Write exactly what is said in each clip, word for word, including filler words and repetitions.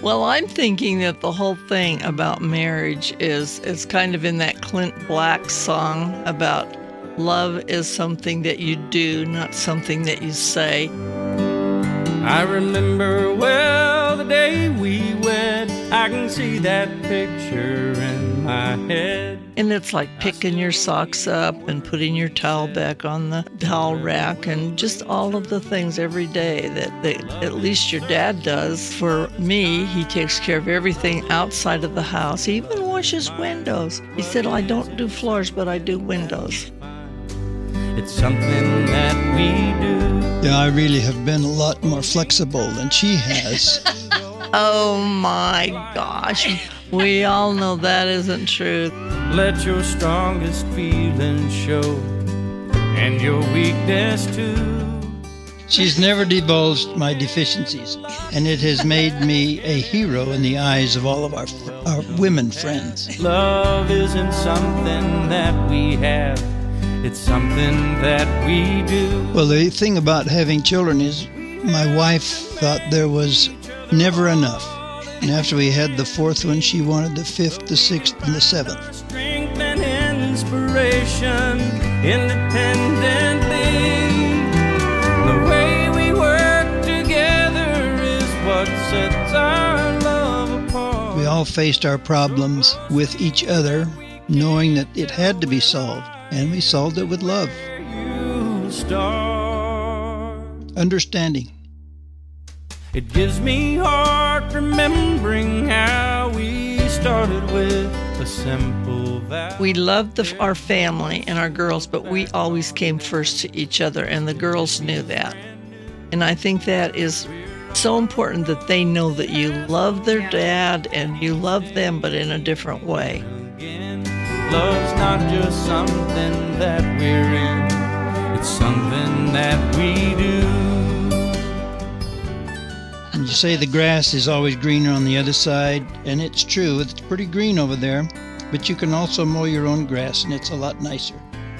Well, I'm thinking that the whole thing about marriage is is kind of in that Clint Black song about love is something that you do, not something that you say. I remember well the day we wed. I can see that picture in my head. And it's like picking your socks up and putting your towel back on the towel rack and just all of the things every day that, that at least your dad does. For me, he takes care of everything outside of the house. He even washes windows. He said, I don't do floors, but I do windows. It's something that we do. Yeah, I really have been a lot more flexible than she has. Oh my gosh, we all know that isn't true. Let your strongest feelings show, and your weakness too. She's never divulged my deficiencies, and it has made me a hero in the eyes of all of our, our women friends. Love isn't something that we have, it's something that we do. Well, the thing about having children is my wife thought there was never enough. And after we had the fourth one, she wanted the fifth, the sixth, and the seventh. Strength and inspiration independently. The way we work together is what sets our love apart. We all faced our problems with each other, knowing that it had to be solved. And we solved it with love. Understanding. It gives me heart remembering how we started with a simple vow. We loved the, our family and our girls, but we always came first to each other, and the girls knew that. And I think that is so important that they know that you love their dad and you love them, but in a different way. Love's not just something that we're in, it's something that we do. And you say the grass is always greener on the other side, and it's true, it's pretty green over there, but you can also mow your own grass, and it's a lot nicer.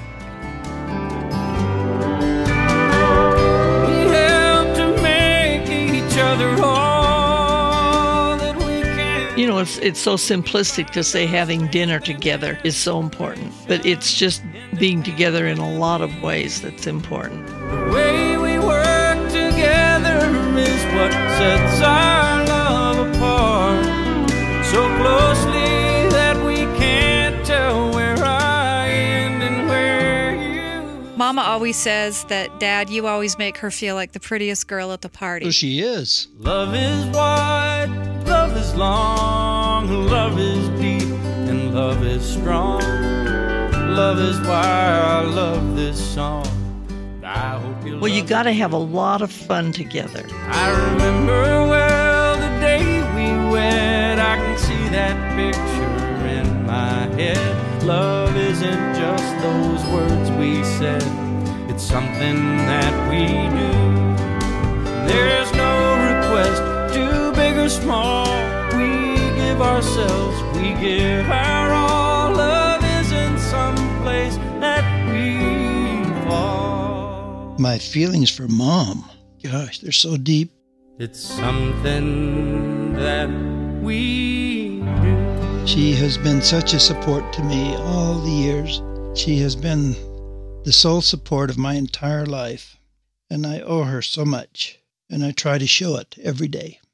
We help to make each other all that we can. You know, it's it's so simplistic to say having dinner together is so important, but it's just being together in a lot of ways that's important. The way we work together is what sets our love apart, so closely that we can't tell where I end and where you. Mama always says that, Dad, you always make her feel like the prettiest girl at the party. Well, she is. Love is wide, love is long, love is deep, and love is strong. Love is why I love this song. I hope you Well, you got to have a lot of fun together. I remember well the day we wed. I can see that picture in my head. Love isn't just those words we said, it's something that we do. There's no request, too big or small. We give ourselves, we give our all. Love isn't someplace that we fall. My feelings for Mom, gosh, they're so deep. It's something that we do. She has been such a support to me all the years. She has been the sole support of my entire life, and I owe her so much, and I try to show it every day.